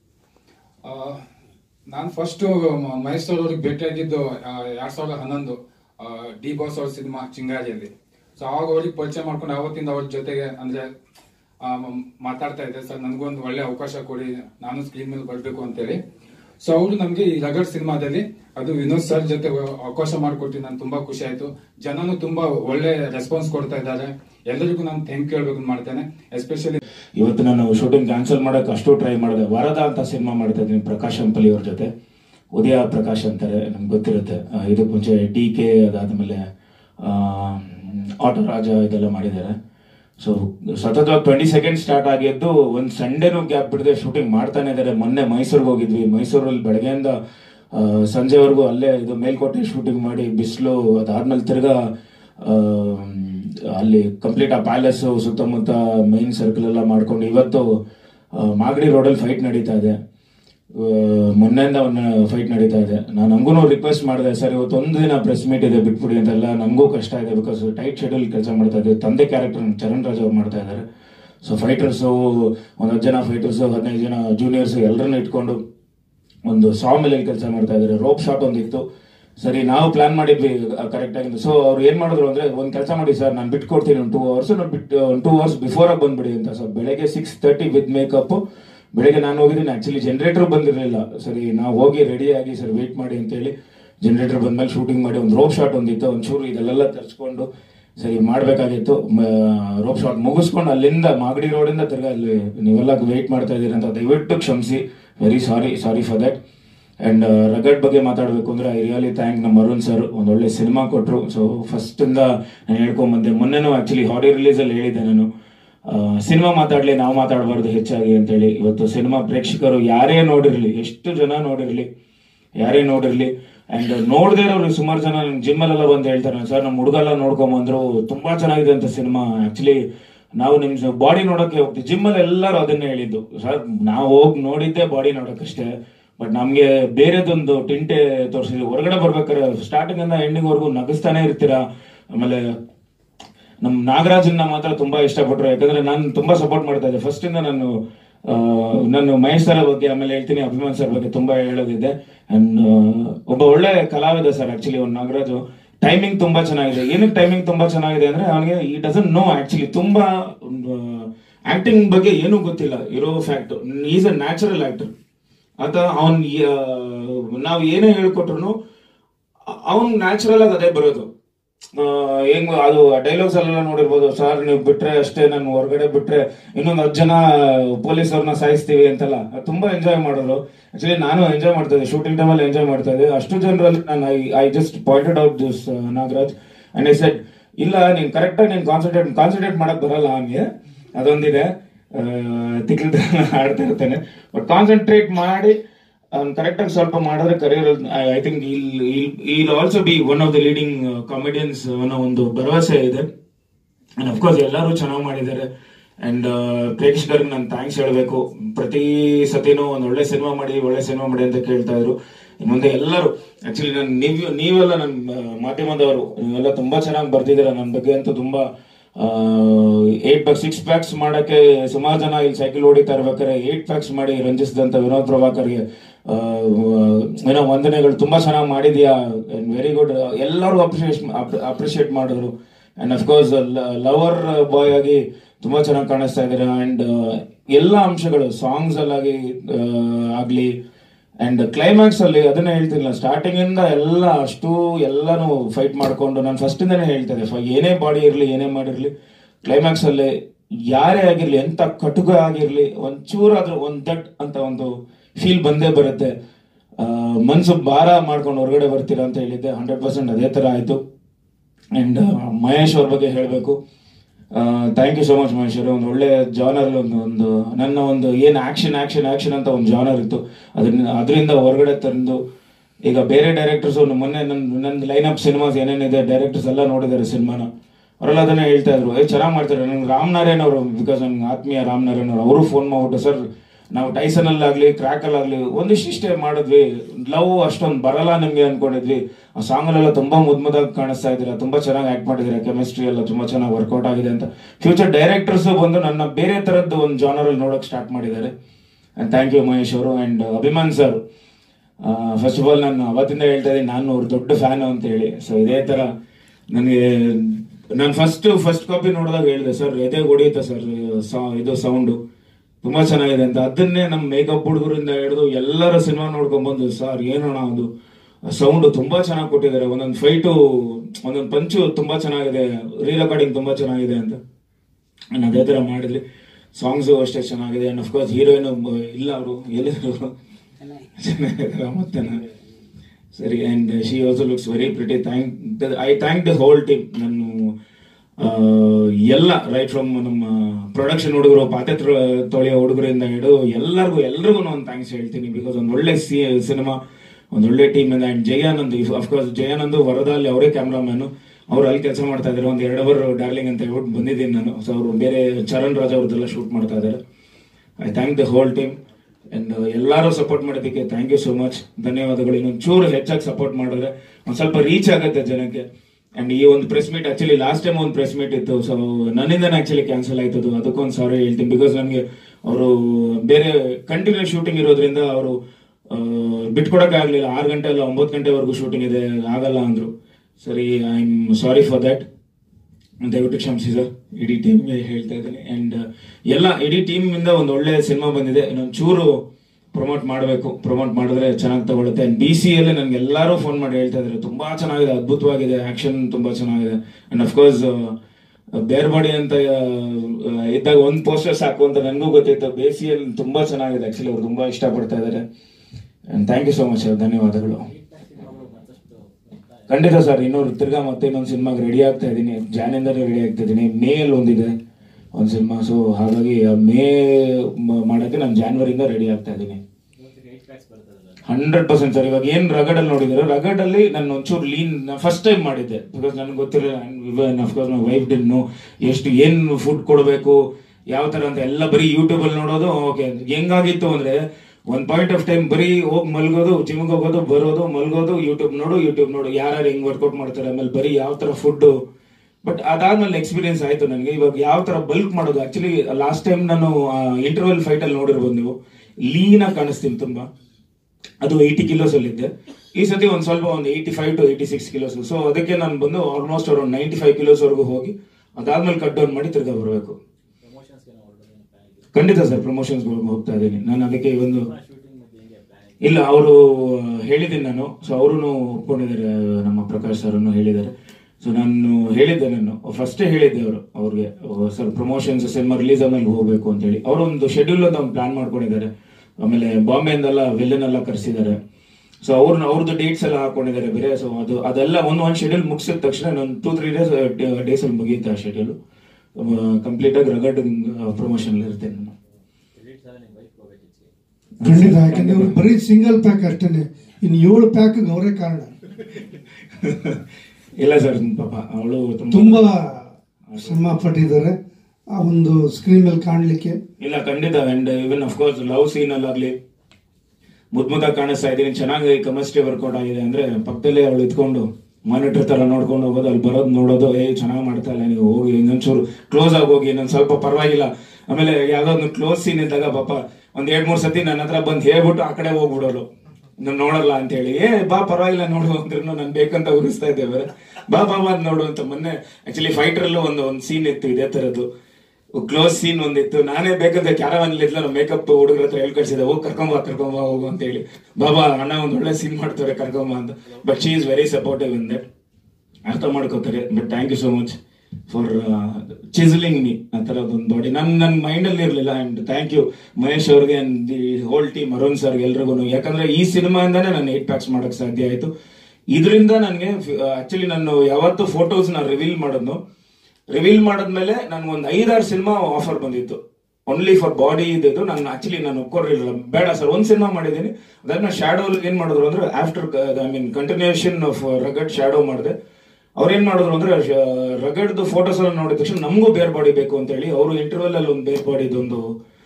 ನಾನು ಫಸ್ಟ್ ಮೈಸೂರು ಅವ್ರಿಗೆ ಭೇಟಿಯಾಗಿದ್ದು 2011 ಡಿ ಬಾಸ್ ಅವ್ರ ಸಿನಿಮಾ ಚಿಂಗಾರಿಯಲ್ಲಿ. ಸೊ ಅವಾಗ ಅವ್ರಿಗೆ ಪರಿಚಯ ಮಾಡ್ಕೊಂಡು ಅವತ್ತಿಂದ ಅವ್ರ ಜೊತೆಗೆ ಅಂದ್ರೆ ಮಾತಾಡ್ತಾ ಇದ್ದೆ, ಸರ್ ನನಗೊಂದು ಒಳ್ಳೆ ಅವಕಾಶ ಕೊಡಿ, ನಾನು ಸ್ಕ್ರೀನ್ ಮೇಲೆ ಬರ್ಬೇಕು ಅಂತೇಳಿ. ಸೊ ಅವರು ನಮ್ಗೆ ಈ ರಗಡ್ ಸಿನಿಮಾದಲ್ಲಿ ಅದು ವಿನೋದ್ ಸರ್ ಜೊತೆ ಅವಕಾಶ ಮಾಡಿಕೊಟ್ಟು ನಾನು ತುಂಬಾ ಖುಷಿ ಆಯ್ತು. ಜನನು ತುಂಬಾ ಒಳ್ಳೆ ರೆಸ್ಪಾನ್ಸ್ ಕೊಡ್ತಾ ಇದ್ದಾರೆ. ಎಲ್ಲರಿಗೂ ನಾನು ಥ್ಯಾಂಕ್ ಹೇಳ್ಬೇಕು ಮಾಡ್ತೇನೆ. ಎಸ್ಪೆಷಲಿ ಇವತ್ತು ನಾನು ಶೂಟಿಂಗ್ ಕ್ಯಾನ್ಸಲ್ ಮಾಡಕ್ಕೆ ಅಷ್ಟು ಟ್ರೈ ಮಾಡಿದೆ. ವರದ ಅಂತ ಸಿನಿಮಾ ಮಾಡ್ತಾ ಇದ್ದೀನಿ ಪ್ರಕಾಶ್ ಅಂಪಲಿ ಅವ್ರ ಜೊತೆ. ಉದಯ ಪ್ರಕಾಶ್ ಅಂತಾರೆ, ನಮ್ಗೆ ಗೊತ್ತಿರುತ್ತೆ. ಇದಕ್ಕೆ ಮುಂಚೆ DK, ಅದಾದ್ಮೇಲೆ ಆಟೋ ರಾಜ ಇದೆಲ್ಲ ಮಾಡಿದ್ದಾರೆ. ಸೊ ಸತತವಾಗಿ 22 ಸ್ಟಾರ್ಟ್ ಆಗಿದ್ದು ಒಂದು ಸಂಡೇನೂ ಗ್ಯಾಪ್ ಬಿಡದೆ ಶೂಟಿಂಗ್ ಮಾಡ್ತಾನೆ ಇದ್ದಾರೆ. ಮೊನ್ನೆ ಮೈಸೂರಿಗೆ ಹೋಗಿದ್ವಿ. ಮೈಸೂರಲ್ಲಿ ಬೆಳಗ್ಗೆಯಿಂದ ಸಂಜೆವರೆಗೂ ಅಲ್ಲೇ ಇದು ಮೇಲ್ಕೋಟೆ ಶೂಟಿಂಗ್ ಮಾಡಿ ಬಿಸಿಲು, ಅದಾದ್ಮೇಲೆ ತಿರ್ಗಾ ಅಲ್ಲಿ ಕಂಪ್ಲೀಟ್ ಆ ಪ್ಯಾಲೇಸ್ ಸುತ್ತಮುತ್ತ ಮೈನ್ ಸರ್ಕಲ್ ಎಲ್ಲ ಮಾಡ್ಕೊಂಡು ಇವತ್ತು ಮಾಗಡಿ ರೋಡಲ್ಲಿ ಫೈಟ್ ನಡೀತಾ ಇದೆ. ಮೊನ್ನೆಯಿಂದ ಒಂದು ಫೈಟ್ ನಡೀತಾ ಇದೆ. ನಾನು ನಮಗೂ ರಿಕ್ವೆಸ್ಟ್ ಮಾಡಿದೆ, ಸರ್ ಇವತ್ತು ಒಂದು ದಿನ ಪ್ರೆಸ್ ಮೀಟ್ ಇದೆ ಬಿಟ್ಬಿಡಿ ಅಂತೆಲ್ಲ. ನಮಗೂ ಕಷ್ಟ ಇದೆ, ಬಿಕಾಸ್ ಟೈಟ್ ಶೆಡ್ಯೂಲ್ ಕೆಲಸ ಮಾಡ್ತಾ ಇದ್ದೀವಿ. ತಂದೆ ಕ್ಯಾರೆಕ್ಟರ್ ಚರಣ್ ರಾಜ್ ಅವ್ರು ಮಾಡ್ತಾ ಇದ್ದಾರೆ. ಸೊ ಫೈಟರ್ಸು 10 ಜನ ಫೈಟರ್ಸು, 15 ಜನ ಜೂನಿಯರ್ಸ್ ಎಲ್ಲರನ್ನು ಇಟ್ಕೊಂಡು ಒಂದು ಸಾ ಮಿಲ್ಲಲ್ಲಿ ಕೆಲಸ ಮಾಡ್ತಾ ಇದ್ದಾರೆ. ರೋಪ್ ಶಾಟ್ ಒಂದಿತ್ತು, ಸರಿ ನಾವು ಪ್ಲಾನ್ ಮಾಡಿದ್ವಿ ಕರೆಕ್ಟ್ ಆಗಿ. ಸೊ ಅವ್ರು ಏನ್ ಮಾಡಿದ್ರು ಅಂದ್ರೆ, ಒಂದು ಕೆಲಸ ಮಾಡಿ ಸರ್ ನಾನು ಬಿಟ್ಕೊಡ್ತೀನಿ ಒಂದು 2 ಅವರ್ಸ್, ನಾನು 2 ಅವರ್ಸ್ ಬಿಫೋರ್ ಆಗಿ ಬಂದ್ಬಿಡಿ ಅಂತ. ಸೊ ಬೆಳಗ್ಗೆ 6:30 ವಿತ್ ಮೇಕಪ್. ಬೆಳಗ್ಗೆ ನಾನು ಹೋಗಿದ್ದೀನಿ, ಆಕ್ಚುಲಿ ಜನರೇಟರ್ ಬಂದಿರಲಿಲ್ಲ. ಸರಿ ನಾವು ಹೋಗಿ ರೆಡಿ ಆಗಿ ಸರ್ ವೇಟ್ ಮಾಡಿ ಅಂತೇಳಿ ಜನರೇಟರ್ ಬಂದ್ಮೇಲೆ ಶೂಟಿಂಗ್ ಮಾಡಿ ಒಂದು ರೋಪ್ ಶಾಟ್ ಒಂದಿತ್ತು, ಒಂಚೂರು ಇದೆಲ್ಲ ತರಿಸ್ಕೊಂಡು ಸರಿ ಮಾಡಬೇಕಾಗಿತ್ತು. ರೋಪ್ ಶಾಟ್ ಮುಗಿಸ್ಕೊಂಡು ಅಲ್ಲಿಂದ ಮಾಗಡಿ ರೋಡಿಂದ ತಿರ್ಗಾ ಅಲ್ಲಿ ನೀವೆಲ್ಲ ವೇಟ್ ಮಾಡ್ತಾ ಇದ್ದೀರಿ ಅಂತ ದಯವಿಟ್ಟು ಕ್ಷಮಿಸಿ. Very sorry for that. And rugged ಬಗ್ಗೆ ಮಾತಾಡಬೇಕು ಅಂದ್ರೆ ಐ ರಿಯಲಿ ಥ್ಯಾಂಕ್ ನಮ್ಮ ಅರುಣ್ ಸರ್, ಒಂದು ಒಳ್ಳೆ ಸಿನಿಮಾ ಕೊಟ್ಟರು. ಸೊ ಫಸ್ಟ್ ಇಂದ ನಾನು ಹೇಳ್ಕೊಂಡ್ಬಂದೆ. ಮೊನ್ನೆನೂ ಆಕ್ಚುಲಿ ಆಡಿಯೋ ರಿಲೀಸ್ ಅಲ್ಲಿ ಹೇಳಿದ್ದೆ ನಾನು, ಸಿನಿಮಾ ಮಾತಾಡ್ಲಿ ನಾವು ಮಾತಾಡಬಾರ್ದು ಹೆಚ್ಚಾಗಿ ಅಂತೇಳಿ. ಇವತ್ತು ಸಿನಿಮಾ ಪ್ರೇಕ್ಷಕರು ಯಾರೇ ನೋಡಿರ್ಲಿ, ಎಷ್ಟು ಜನ ನೋಡಿರ್ಲಿ, ಯಾರೇ ನೋಡಿರ್ಲಿ, ಅಂಡ್ ನೋಡದೇ ಇರೋರು ಸುಮಾರು ಜನ ಜಿಮ್ಮಲ್ಲೆಲ್ಲ ಬಂದು ಹೇಳ್ತಾರೆ, ಸರ್ ನಮ್ಮ ಹುಡುಗೆಲ್ಲ ನೋಡ್ಕೊಂಬಂದ್ರು ತುಂಬಾ ಚೆನ್ನಾಗಿದೆ ಅಂತ ಸಿನಿಮಾ. ಆಕ್ಚುಲಿ ನಾವು ನಿಮ್ ಬಾಡಿ ನೋಡಕ್ಕೆ ಹೋಗ್ತೀವಿ, ಜಿಮ್ಮಲ್ಲಿ ಎಲ್ಲರೂ ಅದನ್ನೇ ಹೇಳಿದ್ದು. ಸರ್ ನಾವು ಹೋಗಿ ನೋಡಿದ್ದೆ ಬಾಡಿ ನೋಡಕ್ಕಷ್ಟೇ, ಬಟ್ ನಮ್ಗೆ ಬೇರೆದೊಂದು ಟಿಂಟೆ ತೋರಿಸಿದ್ವಿ. ಹೊರಗಡೆ ಬರ್ಬೇಕಾದ್ರೆ ಸ್ಟಾರ್ಟಿಂಗ್ ಇಂದ ಎಂಡಿಂಗ್ ವರ್ಗು ನಗಿಸ್ತಾನೆ ಇರ್ತೀರಾ. ಆಮೇಲೆ ನಮ್ಮ ನಾಗರಾಜನ್ನ ಮಾತ್ರ ತುಂಬಾ ಇಷ್ಟಪಟ್ರು. ಯಾಕಂದ್ರೆ ನಾನು ತುಂಬಾ ಸಪೋರ್ಟ್ ಮಾಡ್ತಾ ಇದ್ದೆ ಫಸ್ಟ್ ಇಂದ. ನಾನು ಮಹೇಶ್ ಸರ್ ಬಗ್ಗೆ ಆಮೇಲೆ ಹೇಳ್ತೀನಿ, ಅಭಿಮಾನ್ ಸರ್ ಬಗ್ಗೆ ತುಂಬಾ ಹೇಳೋದಿದೆ. ಅಂಡ್ ಒಬ್ಬ ಒಳ್ಳೆ ಕಲಾವಿದ ಸರ್ ಆಕ್ಚುಲಿ ಅವ್ನು ನಾಗರಾಜು. ಟೈಮಿಂಗ್ ತುಂಬಾ ಚೆನ್ನಾಗಿದೆ. ಏನಕ್ಕೆ ಟೈಮಿಂಗ್ ತುಂಬಾ ಚೆನ್ನಾಗಿದೆ ಅಂದ್ರೆ ಅವನಿಗೆ ಈ ಡಸಂಟ್ ನೋ ಆಕ್ಚುಲಿ ತುಂಬಾ ಆಕ್ಟಿಂಗ್ ಬಗ್ಗೆ ಏನೂ ಗೊತ್ತಿಲ್ಲ ಇರೋ fact. Is a natural actor. ಆತ ಅವ್ನ್ ನಾವ್ ಏನೇ ಹೇಳ್ಕೊಟ್ರು ಅವ್ನ್ ನ್ಯಾಚುರಲ್ ಆಗಿ ಅದೇ ಬರೋದು. ಹೆಂಗ್ ಅದು ಡೈಲಾಗ್ಸ್ ಎಲ್ಲ ನೋಡಿರ್ಬೋದು, ಸರ್ ನೀವು ಬಿಟ್ರೆ ಅಷ್ಟೇ, ನಾನು ಹೊರಗಡೆ ಬಿಟ್ರೆ ಇನ್ನೊಂದು 10 ಜನ ಪೊಲೀಸ್ ಅವ್ರನ್ನ ಸಾಯಿಸ್ತೀವಿ ಅಂತೆಲ್ಲ ತುಂಬಾ ಎಂಜಾಯ್ ಮಾಡೋರು. ಆಕ್ಚುಲಿ ನಾನು ಎಂಜಾಯ್ ಮಾಡ್ತಾ ಇದ್ದೆ, ಶೂಟಿಂಗ್ ಟೈಮಲ್ಲಿ ಎಂಜಾಯ್ ಮಾಡ್ತಾ ಇದ್ದೆ. ಅಷ್ಟು ಜನರಲ್ಲಿ ನಾನು I just pointed out this Nagaraj and I said, ಇಲ್ಲ ನೀನ್ ಕರೆಕ್ಟಾಗಿ ನೀನ್ ಕಾನ್ಸಂಟ್ರೇಟ್ ಮಾಡಕ್ ಬರಲ್ಲ ಅವನಿಗೆ, ಅದೊಂದಿದೆ, ತಿಕ್ಕಿಲ್ದ ಆಡ್ತಾ ಇರ್ತೇನೆ. ಬಟ್ ಕಾನ್ಸಂಟ್ರೇಟ್ ಮಾಡಿ ಅವ್ನು ಕರೆಕ್ಟಾಗಿ ಸ್ವಲ್ಪ ಮಾಡಿದ್ರೆ career I think he'll also be one of the leading comedians ಅನ್ನೋ ಒಂದು ಭರವಸೆ ಇದೆ. ಅಂಡ್ ಅಫ್ಕೋರ್ಸ್ ಎಲ್ಲರೂ ಚೆನ್ನಾಗಿ ಮಾಡಿದ್ದಾರೆ. ಅಂಡ್ ಪ್ರೇಕ್ಷಕರಿಗೆ ನಾನು ಥ್ಯಾಂಕ್ಸ್ ಹೇಳಬೇಕು. ಪ್ರತಿ ಸತಿನೂ ಒಂದು ಒಳ್ಳೆ ಸಿನಿಮಾ ಮಾಡಿ ಅಂತ ಕೇಳ್ತಾ ಇದ್ರು. ಮುಂದೆ ಎಲ್ಲರೂ ಆಕ್ಚುಲಿ ನೀವೆಲ್ಲ ನನ್ನ ಮಾಧ್ಯಮದವರು ನೀವೆಲ್ಲ ತುಂಬಾ ಚೆನ್ನಾಗಿ ಬರ್ತಿದ್ದೀರಾ. ನನ್ನ ಬಗ್ಗೆ ಅಂತೂ ತುಂಬಾ 8 ಪ್ಯಾಕ್ಸ್ 6 ಪ್ಯಾಕ್ಸ್ ಮಾಡಕ್ಕೆ ಸುಮಾರು ಜನ ಇಲ್ಲಿ ಸೈಕಲ್ ಹೊಡಿತಾ ಇರ್ಬೇಕಾದ್ರೆ 8 ಪ್ಯಾಕ್ಸ್ ಮಾಡಿ ರಂಜಿಸಿದಂತ ವಿನೋದ್ ಪ್ರಭಾಕರ್ಗೆ ಏನೋ ವಂದನೆಗಳು. ತುಂಬಾ ಚೆನ್ನಾಗಿ ಮಾಡಿದ್ಯಾ, ವೆರಿ ಗುಡ್. ಎಲ್ಲರೂ ಅಪ್ರಿಶಿಯೇಟ್ ಮಾಡಿದ್ರು. ಅಂಡ್ ಅಫ್ಕೋರ್ಸ್ ಲವರ್ ಬಾಯ್ ಆಗಿ ತುಂಬಾ ಚೆನ್ನಾಗಿ ಕಾಣಿಸ್ತಾ ಇದ್ದಾರೆ. ಅಂಡ್ ಎಲ್ಲ ಅಂಶಗಳು ಸಾಂಗ್ಸ್ ಅಲ್ಲಾಗಿ ಆಗ್ಲಿ ಅಂಡ್ ಕ್ಲೈಮ್ಯಾಕ್ಸ್ ಅಲ್ಲಿ ಅದನ್ನೇ ಹೇಳ್ತಿಲ್ಲ, ಸ್ಟಾರ್ಟಿಂಗ್ ಇಂದ ಎಲ್ಲ ಎಲ್ಲಾನು ಫೈಟ್ ಮಾಡ್ಕೊಂಡು ನಾನು ಫಸ್ಟ್ ಇಂದಾನೆ ಹೇಳ್ತಾ ಇದ್ದೆ, ಏನೇ ಬಾಡಿ ಇರ್ಲಿ ಏನೇ ಮಾಡಿರ್ಲಿ ಕ್ಲೈಮ್ಯಾಕ್ಸ್ ಅಲ್ಲಿ ಯಾರೇ ಆಗಿರ್ಲಿ ಎಂತ ಕಟುಕ ಆಗಿರ್ಲಿ ಒಂಚೂರಾದ್ರೂ ಒಂದ್ ದಟ್ ಅಂತ ಒಂದು ಫೀಲ್ ಬಂದೇ ಬರುತ್ತೆ. ಮನ್ಸು ಭಾರ ಮಾಡ್ಕೊಂಡು ಹೊರಗಡೆ ಬರ್ತೀರಾ ಅಂತ ಹೇಳಿದ್ದೆ, 100% ಅದೇ ತರ ಆಯ್ತು. ಅಂಡ್ ಮಹೇಶ್ ಅವ್ರ ಬಗ್ಗೆ ಹೇಳ್ಬೇಕು. Thank you so much Mahesh ಅವರು. ಒಂದು ಒಳ್ಳೆ ಜಾನರ್ ಒಂದು ನನ್ನ ಒಂದು ಏನ್ ಆಕ್ಷನ್ ಅಂತ ಒಂದು ಜಾನರ್ ಇತ್ತು, ಅದರಿಂದ ಹೊರಗಡೆ ತಂದು ಈಗ ಬೇರೆ ಡೈರೆಕ್ಟರ್ಸ್ ಮೊನ್ನೆ ನನ್ನ ಲೈನ್ ಅಪ್ ಸಿನಿಮಾಸ್ ಏನೇನಿದೆ ಡೈರೆಕ್ಟರ್ಸ್ ಎಲ್ಲ ನೋಡಿದ್ದಾರೆ ಸಿನಿಮಾನ, ಅವರೆಲ್ಲ ಅದನ್ನೇ ಹೇಳ್ತಾ ಇದ್ರು, ಚೆನ್ನಾಗಿ ಮಾಡ್ತಾರೆ. ನಂಗೆ ರಾಮನಾರಾಯಣ್ ಅವರು, ಬಿಕಾಸ್ ನನ್ಗೆ ಆತ್ಮೀಯ ರಾಮನಾರಾಯಣ್ ಅವರು ಫೋನ್ ಮಾಡ್ಬಿಟ್ಟು, ಸರ್ ನಾವು ಟೈಸನ್ ಅಲ್ಲಾಗ್ಲಿ ಕ್ರ್ಯಾಕಲ್ಲಾಗ್ಲಿ ಒಂದಿಷ್ಟೇ ಮಾಡಿದ್ವಿ, ಲವ್ ಅಷ್ಟೊಂದು ಬರಲ್ಲ ನಿಮ್ಗೆ ಅನ್ಕೊಂಡಿದ್ವಿ, ಆ ಸಾಂಗ್ ಅಲ್ಲೆಲ್ಲ ತುಂಬಾ ಮುದ್ದಾಗಿ ಕಾಣಿಸ್ತಾ ಇದ್ದೀರಾ, ತುಂಬಾ ಚೆನ್ನಾಗಿ ಆಕ್ಟ್ ಮಾಡಿದ್ದೀರಾ, ಕೆಮಿಸ್ಟ್ರಿ ಎಲ್ಲ ತುಂಬಾ ಚೆನ್ನಾಗಿ ವರ್ಕೌಟ್ ಆಗಿದೆ ಅಂತ ಫ್ಯೂಚರ್ ಡೈರೆಕ್ಟರ್ಸ್ ಬಂದು ನನ್ನ ಬೇರೆ ತರದ್ದು ಒಂದು ಜಾನರ್ ಅಲ್ಲಿ ನೋಡಕ್ ಸ್ಟಾರ್ಟ್ ಮಾಡಿದ್ದಾರೆ. ಅಂಡ್ ಥ್ಯಾಂಕ್ ಯು ಮಹೇಶ್ ಅವರು. And Abhiman sir, first of all ನಾನು ಅವತ್ತಿಂದ ಹೇಳ್ತಾ ಇದ್ದೀನಿ, ನಾನು ಅವ್ರ ದೊಡ್ಡ ಫ್ಯಾನ್ ಅಂತ ಹೇಳಿ. ಸೊ ಇದೇ ತರ ನನಗೆ ನಾನು ಫಸ್ಟ್ ಕಾಪಿ ನೋಡಿದಾಗ ಹೇಳಿದೆ, ಸರ್ ಎದೆ ಹೊಡೆಯುತ್ತೆ ಸರ್ ಇದು ಸೌಂಡು ತುಂಬಾ ಚೆನ್ನಾಗಿದೆ ಅಂತ. ಅದನ್ನೇ ನಮ್ಮ ಮೇಕಪ್ ಹುಡುಗರಿಂದ ಹಿಡಿದು ಎಲ್ಲರ ಸಿನಿಮಾ ನೋಡ್ಕೊಂಡ್ ಬಂದು, ಸರ್ ಏನೋಣ ಅದು ಸೌಂಡ್ ತುಂಬಾ ಚೆನ್ನಾಗಿ ಕೊಟ್ಟಿದ್ದಾರೆ, ಒಂದೊಂದು ಫೈಟು ಒಂದೊಂದು ಪಂಚು ತುಂಬಾ ಚೆನ್ನಾಗಿದೆ, ರೀ ರೆಕಾರ್ಡಿಂಗ್ ತುಂಬಾ ಚೆನ್ನಾಗಿದೆ ಅಂತ. ಅದೇ ತರ ಮಾಡಿದ್ರಿ. ಸಾಂಗ್ಸು ಅಷ್ಟೇ ಚೆನ್ನಾಗಿದೆ. ಅಂಡ್ ಅಫ್ಕೋರ್ಸ್ ಹೀರೋಯಿನ್ ಇಲ್ಲ, ಅವರು ಎಲ್ಲರೂ ಚೆನ್ನಾಗಿದ್ದಾರೆ ಮತ್ತೆ ಸರಿ. And she also looks very pretty. I thank the whole team. ನಾನು ಎಲ್ಲ ರೈಟ್ ಫ್ರಮ್ ನಮ್ಮ ಪ್ರೊಡಕ್ಷನ್ ಹುಡುಗರು, ಪಾತ್ರೆ ತೊಳೆಯೋ ಹುಡುಗರಿಂದ ಹಿಡಿದು ಎಲ್ರಿಗೂ ಒಂದು ಥ್ಯಾಂಕ್ಸ್ ಹೇಳ್ತೀನಿ. ಬಿಕಾಸ್ ಒಂದು ಒಳ್ಳೆ ಸಿನಿಮಾ, ಒಂದು ಒಳ್ಳೆ ಟೀಮ್ ಇಂದ. ಅಂಡ್ ಜಯಾನಂದ್, ಅಫ್ಕೋರ್ಸ್ ಜಯಾನಂದ್ ವರದಲ್ಲಿ ಅವರೇ ಕ್ಯಾಮ್ರಾಮ್ಯಾನು, ಅವ್ರು ಅಲ್ಲಿ ಕೆಲಸ ಮಾಡ್ತಾ ಇದ್ದಾರೆ. ಒಂದು 2 ಅವರ್ ಡಾರ್ಲಿಂಗ್ ಅಂತ ಹೇಳ್ಬಿಟ್ಟು ಬಂದಿದ್ದೀನಿ ನಾನು. ಸೊ ಅವರು ಬೇರೆ ಚರಣ್ ರಾಜ್ ಅವ್ರದ್ದೆಲ್ಲ ಶೂಟ್ ಮಾಡ್ತಾ ಇದ್ದಾರೆ. I thank the whole team. And ಎಲ್ಲರೂ ಸಪೋರ್ಟ್ ಮಾಡೋದಕ್ಕೆ ಥ್ಯಾಂಕ್ ಯು ಸೋ ಮಚ್, ಧನ್ಯವಾದಗಳು. ಇನ್ನೊಂದು ಚೂರು ಹೆಚ್ಚಾಗಿ ಸಪೋರ್ಟ್ ಮಾಡಿದ್ರೆ ಒಂದು ಸ್ವಲ್ಪ ರೀಚ್ ಆಗುತ್ತೆ ಜನಕ್ಕೆ. ಅಂಡ್ ಈ ಒಂದು press meet actually last time ಒಂದು ಪ್ರೆಸ್ ಮೀಟ್ ಇತ್ತು, ಸೊ ನನ್ನಿಂದನೇ ಆಕ್ಚುಲಿ ಕ್ಯಾನ್ಸಲ್ ಆಯ್ತದು. ಅದಕ್ಕೊಂದು ಸಾರಿ ಹೇಳ್ತೀನಿ. ಬಿಕಾಸ್ ನನಗೆ ಅವರು ಬೇರೆ ಕಂಟಿನ್ಯೂಸ್ ಶೂಟಿಂಗ್ ಇರೋದ್ರಿಂದ ಅವರು ಬಿಟ್ಕೊಡಕ್ಕೆ ಆಗ್ಲಿಲ್ಲ. 6 ಗಂಟೆ ಅಲ್ಲ 9 ಗಂಟೆವರೆಗೂ ಶೂಟಿಂಗ್ ಇದೆ, ಆಗಲ್ಲ ಅಂದ್ರು. ಸರಿ, I am sorry for that. ದಯವಿಟ್ಟು ಕ್ಷಮಿಸಿ ಸರ್, ಇಡೀ ಟೀಮ್ಗೆ ಹೇಳ್ತಾ ಇದ್ದೀನಿ. ಅಂಡ್ ಇಡೀ ಟೀಮ್ ಇಂದ ಒಂದು ಒಳ್ಳೆ ಸಿನಿಮಾ ಬಂದಿದೆ. ಇನ್ನೊಂದು ಚೂರು ಪ್ರಮೋಟ್ ಮಾಡಿದ್ರೆ ಚೆನ್ನಾಗಿ ತಗೊಳುತ್ತೆ. ಅಂಡ್ BCಯಲ್ಲಿ ನನ್ಗೆ ಎಲ್ಲರೂ ಫೋನ್ ಮಾಡಿ ಹೇಳ್ತಾ ಇದ್ದಾರೆ, ತುಂಬಾ ಚೆನ್ನಾಗಿದೆ, ಅದ್ಭುತವಾಗಿದೆ, ಆಕ್ಷನ್ ತುಂಬಾ ಚೆನ್ನಾಗಿದೆ. ಅಂಡ್ ಅಫ್ಕೋರ್ಸ್ ಬೇರ್ ಬಾಡಿ ಅಂತ ಇದ್ದಾಗ ಒಂದು ಪೋಸ್ಟರ್ ಸಾಕು ಅಂತ ನನಗೂ ಗೊತ್ತಿತ್ತು. BCಯಲ್ಲಿ ತುಂಬಾ ಚೆನ್ನಾಗಿದೆ, ಆಕ್ಚುಲಿ ಅವ್ರು ತುಂಬಾ ಇಷ್ಟಪಡ್ತಾ ಇದ್ದಾರೆ. Thank you so much sir, ಧನ್ಯವಾದಗಳು. ಖಂಡಿತ ಸರ್, ತಿರ್ಗಾ ಮತ್ತೆ ಇನ್ನೊಂದು ಸಿನಿಮಾಗೆ ರೆಡಿ ಆಗ್ತಾ ಇದ್ದೀನಿ. ಜಾನಿಂದಲೇ ರೆಡಿ ಆಗ್ತಾ ಇದ್ದೀನಿ. ಮೇಲ್ ಒಂದಿದೆ ಒಂದು ಸಿನಿಮಾ, ಸೊ ಹಾಗಾಗಿ ಮೇ ಮಾಡೋಕ್ಕೆ ನಾನು ಜಾನ್ವರಿಯಿಂದ ರೆಡಿ ಆಗ್ತಾ ಇದ್ದೀನಿ. 100% ಸರ್. ಇವಾಗ ಏನ್ ರಗಡಲ್ಲಿ ನೋಡಿದ್ರೆ, ರಗಡಲ್ಲಿ ನಾನು ಒಂಚೂರು ಲೀನ್ ಫಸ್ಟ್ ಟೈಮ್ ಮಾಡಿದ್ದೆ. ಬಿಕಾಸ್ ನನಗೆ ಗೊತ್ತಿರಲಿಲ್ಲ, of course my wife did know ಏನು ಫುಡ್ ಕೊಡಬೇಕು ಯಾವ ತರ ಅಂತ. ಎಲ್ಲ ಬರೀ ಯೂಟ್ಯೂಬ್ ಅಲ್ಲಿ ನೋಡೋದು. ಓಕೆ, ಹೆಂಗಾಗಿತ್ತು ಅಂದ್ರೆ ಒಂದ್ ಪಾಯಿಂಟ್ ಆಫ್ ಟೈಮ್ ಬರೀ ಹೋಗಿ ಮಲ್ಗೋದು, ಜಿಮ್ಗೆ ಹೋಗೋದು, ಬರೋದು, ಮಲ್ಗೋದು, ಯೂಟ್ಯೂಬ್ ನೋಡು, ಯಾರು ಹೆಂಗ್ ವರ್ಕೌಟ್ ಮಾಡ್ತಾರೆ, ಆಮೇಲೆ ಬರೀ ಯಾವ ತರ ಫುಡ್ ಬಟ್ ಅದಾದ್ಮೇಲೆ ಎಕ್ಸ್ಪೀರಿಯನ್ಸ್ ಆಯ್ತು ನನಗೆ. ಇವಾಗ ಯಾವ ತರ ಬಲ್ಕ್ ಮಾಡೋದು, ಆಕ್ಚುಲಿ ಲಾಸ್ಟ್ ಟೈಮ್ ನಾನು ಇಂಟರ್ವಲ್ ಫೈಟ್ ಅಲ್ಲಿ ನೋಡಿರ್ಬೋದು ನೀವು, ಲೀನ್ ಆಗಿ ಕಾಣಿಸ್ತೀನಿ ತುಂಬಾ. ಅದು 80 kilos ಅಲ್ಲಿ ಇದ್ದೆ. ಈ ಸತಿ ಒಂದು ಸ್ವಲ್ಪ ಒಂದು 85 to 86 kilos. ಸೊ ಅದಕ್ಕೆ ನಾನು ಬಂದು ಆಲ್ಮೋಸ್ಟ್ ಅರೌಂಡ್ 95 kilos ವರೆಗೂ ಹೋಗಿ ಅದಾದ್ಮೇಲೆ ಕಟ್ ಡೌನ್ ಮಾಡಿ ತಿರ್ಗಾ ಬರಬೇಕು. ಖಂಡಿತ ಸರ್, ಪ್ರಮೋಷನ್ಸ್ ಹೋಗ್ತಾ ಇದ್ದೀನಿ ನಾನು. ಅದಕ್ಕೆ ಒಂದು ಇಲ್ಲ, ಅವರು ಹೇಳಿದ್ದೀನಿ ನಾನು. ಸೊ ಅವರು ಒಪ್ಕೊಂಡಿದ್ದಾರೆ, ನಮ್ಮ ಪ್ರಕಾಶ್ ಸರ್ ಹೇಳಿದ್ದಾರೆ. ಸೊ ನಾನು ಹೇಳಿದ್ದೆ, ನಾನು ಫಸ್ಟೇ ಹೇಳಿದ್ದೆ ಅವ್ರಿಗೆ ಸರ್ ಪ್ರಮೋಷನ್ಸ್ ಸಿನಿಮಾ ರಿಲೀಸ್ ಆದ್ಮೇಲೆ ಹೋಗ್ಬೇಕು ಅಂತ ಹೇಳಿ. ಅವರು ಒಂದು ಶೆಡ್ಯೂಲ್ ಅಂತ ಒಂದು ಪ್ಲಾನ್ ಮಾಡ್ಕೊಂಡಿದ್ದಾರೆ. ಆಮೇಲೆ ಬಾಂಬೆಯಿಂದೆಲ್ಲ ವಿಲ್ಲನೆಲ್ಲ ಕರೆಸಿದ್ದಾರೆ. ಸೊ ಅವ್ರದ್ದು ಡೇಟ್ಸ್ ಎಲ್ಲ ಹಾಕೊಂಡಿದ್ದಾರೆ ಬೇರೆ. ಸೊ ಅದೆಲ್ಲ ಒಂದು ಶೆಡ್ಯೂಲ್ ಮುಗಿಸಿದ ತಕ್ಷಣ ನಾನು 2-3 ಡೇಸ್ ಅಲ್ಲಿ ಮುಗಿಯುತ್ತೆ ಆ ಶೆಡ್ಯೂಲ್. ಕಂಪ್ಲೀಟ್ ಆಗಿ ರಗಡ್ ಪ್ರಮೋಷನ್ ಇರ್ತೇನೆ ನಾನು. ಖಂಡಿತ, ಯಾಕಂದ್ರೆ ಅವ್ರು ಬರೀ ಸಿಂಗಲ್ ಪ್ಯಾಕ್ ಅಷ್ಟೇನೆ, ಇನ್ನು 7 ಪ್ಯಾಕ್ ಅವರೇ ಕಾರಣ. ಇಲ್ಲ ಸರ್, ಪಾಪ ಅವಳು ತುಂಬಾ ಶ್ರಮ ಪಟ್ಟಿದ್ದಾರೆ ಆ ಒಂದು ಸ್ಕ್ರೀನ್ ಮೇಲೆ ಕಾಣ್ಲಿಕ್ಕೆ. ಇಲ್ಲ ಖಂಡಿತ. And even of course love scene ಅಲ್ಲಾಗ್ಲಿ ಮುದ್ಮುಖ ಕಾಣಿಸ್ತಾ ಇದ್ದೀನಿ, ಚೆನ್ನಾಗಿ ಕೆಮಿಸ್ಟ್ರಿ ವರ್ಕೌಟ್ ಆಗಿದೆ. ಅಂದ್ರೆ ಪಕ್ಕದಲ್ಲೇ ಅವಳು ಇದ್ಕೊಂಡು ಮಾನಿಟರ್ ತರ ನೋಡ್ಕೊಂಡು ಹೋಗೋದು, ಅಲ್ಲಿ ಬರೋದು ನೋಡೋದು, ಚೆನ್ನಾಗಿ ಮಾಡ್ತಾ ಇಲ್ಲ ನೀವು, ಹೋಗಿ ಇನ್ನೊಂಚೂರು ಕ್ಲೋಸ್ ಆಗಿ ಹೋಗಿ, ಇನ್ನೊಂದು ಸ್ವಲ್ಪ ಪರವಾಗಿಲ್ಲ. ಆಮೇಲೆ ಯಾವ್ದೋ ಒಂದು ಕ್ಲೋಸ್ ಸೀನ್ ಇದ್ದಾಗ ಪಾಪ ಒಂದ್ 2-3 ಸತಿ ನನ್ನ ಹತ್ರ ಬಂದು ಹೇಳ್ಬಿಟ್ಟು ಆ ಕಡೆ ಹೋಗ್ಬಿಡೋರು, ನಾನು ನೋಡಲ್ಲ ಅಂತ ಹೇಳಿ. ಬಾ ಪರವಾಗಿಲ್ಲ ನೋಡು ಅಂದ್ರೂ ನಾನು ಬೇಕಂತ ಉರಿಸ್ತಾ ಇದ್ದೇವೆ, ಬಾ ಅಂತ ನೋಡು ಅಂತ. ಮೊನ್ನೆ ಆಕ್ಚುಲಿ ಫೈಟರ್ ಅಲ್ಲೂ ಒಂದು ಸೀನ್ ಇತ್ತು ಇದೇ ತರದ್ದು, ಕ್ಲೋಸ್ ಸೀನ್ ಒಂದಿತ್ತು. ನಾನೇ ಬೇಕಂತ ಕ್ಯಾರವಾನ್ ಇದ್ಲ ಮೇಕಪ್ ಹುಡುಗರ ಹತ್ರ ಹೇಳಿ ಕಳ್ಸಿದೆ, ಹೋಗಿ ಕರ್ಕೊಂಬ ಹೋಗು ಅಂತ ಹೇಳಿ. ಬಾಬಾ ಅಣ್ಣ ಒಂದ್ ಒಳ್ಳೆ ಸೀನ್ ಮಾಡ್ತಾರೆ ಕರ್ಕೊಂಬ ಅಂತ. But she is very supportive in that, ಅರ್ಥ ಮಾಡ್ಕೋತಾರೆ. But thank you so much for chiselling me ಆ ತರದೊಂದು ಬಾಡಿ. ನನ್ನ ಮೈಂಡ್ ಅಲ್ಲಿ ಇರ್ಲಿಲ್ಲ. ಅಂಡ್ ಥ್ಯಾಂಕ್ ಯು ಮಹೇಶ್ ಅವ್ರಿಗೆ and the whole team, Arun ಸರ್ಗೆ, ಎಲ್ರಿಗೂ. ಯಾಕಂದ್ರೆ ಈ ಸಿನಿಮಾಯಿಂದಾನೇ ನಾನು 8 packs ಮಾಡಕ್ ಸಾಧ್ಯ ಆಯ್ತು. ಇದರಿಂದ ನನಗೆ ಆಕ್ಚುಲಿ ನಾನು ಯಾವತ್ತು ಫೋಟೋಸ್ ನ ರಿವೀಲ್ ಮಾಡಿದ್ಮೇಲೆ ನನ್ಗೆ ಒಂದು 5-6 ಸಿನಿಮಾ ಆಫರ್ ಬಂದಿತ್ತು, ಓನ್ಲಿ ಫಾರ್ ಬಾಡಿ ಇದು. ನಾನು ಆಕ್ಚುಲಿ ನಾನು ಒಪ್ಕೊಂಡಿರಲಿಲ್ಲ, ಬೇಡ ಸರ್ ಒಂದ್ ಸಿನಿಮಾ ಮಾಡಿದ್ದೀನಿ. ಅದಾದ್ಮೇಲೆ ಶ್ಯಾಡೋ ಏನ್ ಮಾಡಿದ್ರು ಅಂದ್ರೆ after continuation of rugged shadow ಮಾಡಿದೆ. ಅವ್ರು ಏನ್ ಮಾಡಿದ್ರು ಅಂದ್ರೆ ರಗಡ್ದು ಫೋಟೋಸ್ ಎಲ್ಲ ನೋಡಿದ ತಕ್ಷಣ ನಮಗೂ ಬೇರ್ ಬಾಡಿ ಬೇಕು ಅಂತ ಹೇಳಿ ಅವರು ಇಂಟರ್ವಲ್ ಅಲ್ಲಿ ಒಂದು ಬೇರ್ ಬಾಡಿದೊಂದು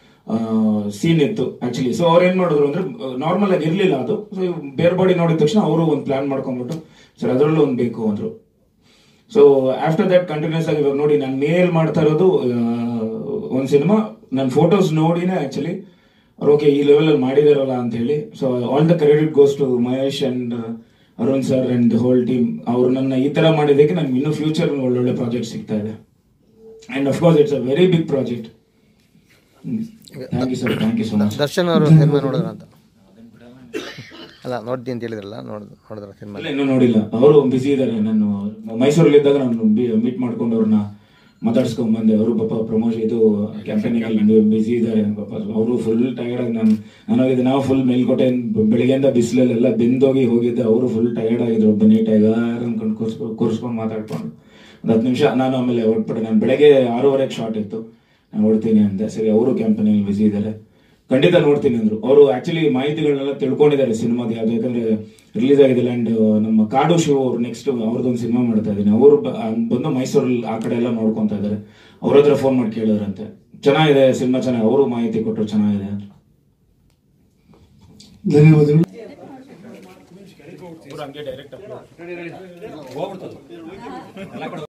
ಸೀನ್ ಇತ್ತು ಆಕ್ಚುಲಿ. ಸೊ ಅವ್ರು ಏನ್ ಮಾಡಿದ್ರು ಅಂದ್ರೆ ನಾರ್ಮಲ್ ಆಗಿ ಇರ್ಲಿಲ್ಲ ಅದು. ಸೊ ಬೇರ್ ಬಾಡಿ ನೋಡಿದ ತಕ್ಷಣ ಅವರು ಒಂದು ಪ್ಲಾನ್ ಮಾಡ್ಕೊಂಡ್ಬಿಟ್ಟು ಸರ್ ಅದರಲ್ಲೂ ಒಂದು ಬೇಕು ಅಂದ್ರು. ಸೊ ಆಫ್ಟರ್ ದಟ್ ಕಂಟಿನ್ಯೂಸ್ ಆಗಿ ಇವಾಗ ನೋಡಿ ನಾನು ಮೇಲ್ ಮಾಡ್ತಾ ಇರೋದು ಒಂದು ಸಿನಿಮಾ, ನನ್ನ ಫೋಟೋಸ್ ನೋಡಿನೇ ಆಕ್ಚುಲಿ ಅವ್ರು ಓಕೆ ಈ ಲೆವೆಲ್ ಅಲ್ಲಿ ಮಾಡಿದಾರಲ್ಲ ಅಂತ ಹೇಳಿ. So all the credit goes to Mahesh and Arun sir and whole team. ಅವ್ರು ನನ್ನ ಈ ತರ ಮಾಡಿದಕ್ಕೆ ನನ್ಗೆ ಇನ್ನೂ ಫ್ಯೂಚರ್ ಒಳ್ಳೊಳ್ಳೆ ಪ್ರಾಜೆಕ್ಟ್ ಸಿಗ್ತಾ ಇದೆ. And of course it's a very big project. Thank you sir, thank you so much. Darshan ಅವರು ಸಿನಿಮಾ ನೋಡಿದ್ರ ಅಂತ ಅಲ್ಲ ನೋಡ್ತೀನಿ ಅಂತ ಹೇಳಿದ್ರಲ್ಲ, ನೋಡಿದ್ರ ಸಿನಿಮಾ? ಇನ್ನೂ ನೋಡಿಲ್ಲ, ಅವರು ಬಿಸಿ ಇದ್ದಾರೆ. ನಾನು ಮೈಸೂರಲ್ಲಿ ಇದ್ದಾಗ ನಾನು ಮೀಟ್ ಮಾಡ್ಕೊಂಡು ಅವ್ರನ್ನ ಮಾತಾಡ್ಸ್ಕೊಂಡ್ ಬಂದೆ. ಅವರು ಪಾಪ ಪ್ರಮೋಷನ್ ಇದು ಕ್ಯಾಂಪೇನಿಂಗ್ ಅಲ್ಲಿ ಬಿಸಿ ಇದ್ದಾರೆ ಪಾಪ. ಅವರು ಫುಲ್ ಟಯರ್ಡ್ ಆಗಿ ನಾನಾಗಿದ್ದೆ. ನಾವು ಫುಲ್ ಮೇಲ್ಕೋಟೆ ಬೆಳಿಗ್ಗೆಯಿಂದ ಬಿಸಿಲಲ್ಲೆಲ್ಲ ಬೆಂದೋಗಿ ಹೋಗಿದ್ದೆ. ಅವರು ಫುಲ್ ಟಯರ್ಡ್ ಆಗಿದ್ರು. ಒಬ್ಬ ನೀಟಾಗಿ ಅನ್ಕೊಂಡು ಕೂರಿಸ್ಕೊಂಡು ಮಾತಾಡ್ಕೊಂಡು ಒಂದು 10 ನಿಮಿಷ ನಾನು ಆಮೇಲೆ ಹೊರಟ್ಬಿಟ್ಟೆ. ನಾನು ಬೆಳಗ್ಗೆ 6:30 ಶಾರ್ಟ್ ಇತ್ತು, ನಾನು ಹೊಡ್ತೀನಿ ಅಂದೆ. ಸರಿ, ಅವರು ಕ್ಯಾಂಪೇನಿಂಗ್ ಬಿಸಿ ಇದ್ದಾರೆ, ಖಂಡಿತ ನೋಡ್ತೀನಿ ಅಂದ್ರು. ಅವರು ಆಕ್ಚುಲಿ ಮಾಹಿತಿಗಳನ್ನೆಲ್ಲ ತಿಳ್ಕೊಂಡಿದ್ದಾರೆ ಸಿನಿಮಾದ ಯಾವ್ದು, ಯಾಕಂದ್ರೆ ರಿಲೀಸ್ ಆಗಿದ್ದಿಲ್ಲ. ಅಂಡ್ ನಮ್ಮ ಕಾಡು ಶಿವ ಅವರು ನೆಕ್ಸ್ಟ್ ಅವ್ರದ್ದೊಂದು ಸಿನಿಮಾ ಮಾಡ್ತಾ ಇದ್ದೀನಿ. ಅವರು ಬಂದು ಮೈಸೂರಲ್ಲಿ ಆ ಕಡೆ ಎಲ್ಲ ನೋಡ್ಕೊಂತಾ ಇದ್ದಾರೆ. ಅವ್ರ ಹತ್ರ ಫೋನ್ ಮಾಡಿ ಕೇಳಿದ್ರಂತೆ, ಚೆನ್ನಾಗಿದೆ ಸಿನಿಮಾ, ಚೆನ್ನಾಗಿ. ಅವರು ಮಾಹಿತಿ ಕೊಟ್ಟರು ಚೆನ್ನಾಗಿದೆ ಅಂತ. ಧನ್ಯವಾದಗಳು.